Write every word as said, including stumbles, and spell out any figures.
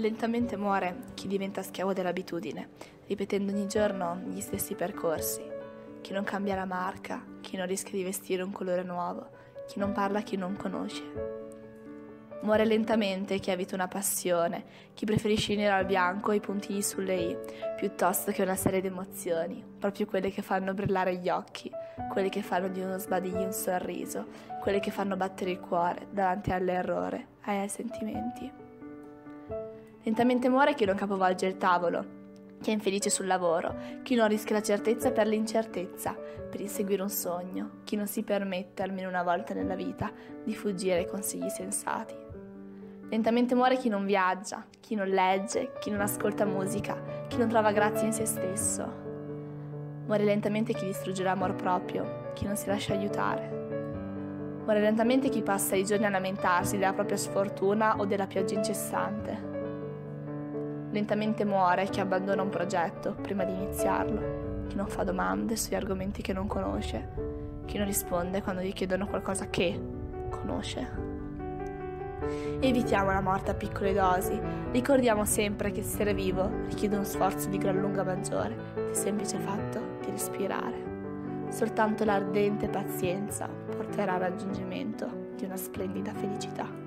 Lentamente muore chi diventa schiavo dell'abitudine, ripetendo ogni giorno gli stessi percorsi. Chi non cambia la marca, chi non rischia di vestire un colore nuovo, chi non parla a chi non conosce. Muore lentamente chi ha avuto una passione, chi preferisce il nero al bianco e i puntini sulle i, piuttosto che una serie di emozioni, proprio quelle che fanno brillare gli occhi, quelle che fanno di uno sbadiglio un sorriso, quelle che fanno battere il cuore davanti all'errore e ai sentimenti. Lentamente muore chi non capovolge il tavolo, chi è infelice sul lavoro, chi non rischia la certezza per l'incertezza, per inseguire un sogno, chi non si permette almeno una volta nella vita di fuggire ai consigli sensati. Lentamente muore chi non viaggia, chi non legge, chi non ascolta musica, chi non trova grazia in se stesso. Muore lentamente chi distrugge l'amor proprio, chi non si lascia aiutare. Muore lentamente chi passa i giorni a lamentarsi della propria sfortuna o della pioggia incessante. Lentamente muore chi abbandona un progetto prima di iniziarlo, chi non fa domande sugli argomenti che non conosce, chi non risponde quando gli chiedono qualcosa che conosce. Evitiamo la morte a piccole dosi, ricordiamo sempre che essere vivo richiede uno sforzo di gran lunga maggiore del semplice fatto di respirare. Soltanto l'ardente pazienza porterà al raggiungimento di una splendida felicità.